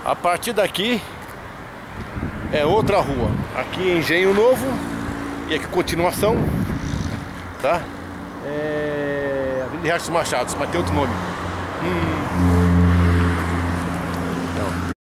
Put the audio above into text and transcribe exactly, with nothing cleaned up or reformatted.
A partir daqui é outra rua. Aqui é Engenho Novo e aqui continuação, tá? É Avenida Riacho dos Machados, mas tem outro nome. Hum.